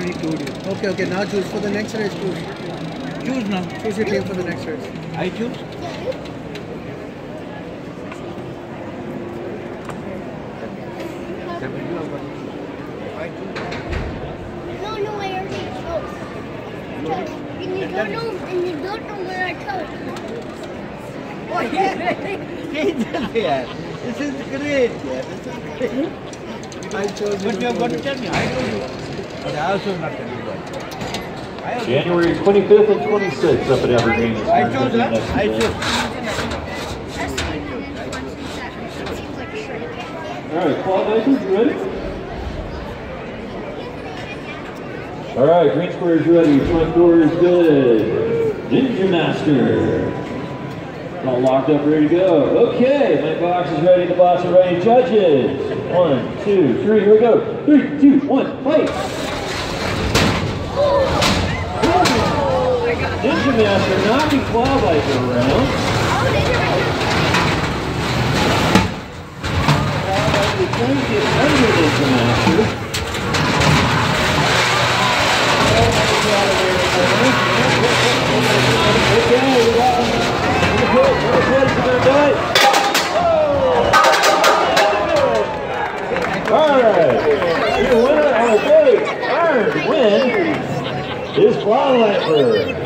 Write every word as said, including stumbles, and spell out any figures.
already told you. Okay, okay, now choose for the next race. Choose. Choose now. Choose your team for the next race. I choose. I choose. No, no, I already chose. chose. And you don't know, and you don't know where I chose. This is great. Yeah, this is great. I chose. But you have got to tell me. I told you. But I also not tell you that. January twenty-fifth and twenty-sixth up at Evergreen. I chose that. I chose. All right, Claude Nicers, you ready? All right, green squares ready, front door is good. Ninja Master. All locked up, ready to go. Okay, my box is ready, the box is ready. Judges, one, two, three, here we go. Three, two, one, fight. Ninja Master knocking Claw Viper around. Claw Viper trying to get under Ninja Master. Okay, we got him. Alright, your winner of a big earned win is Claw Viper.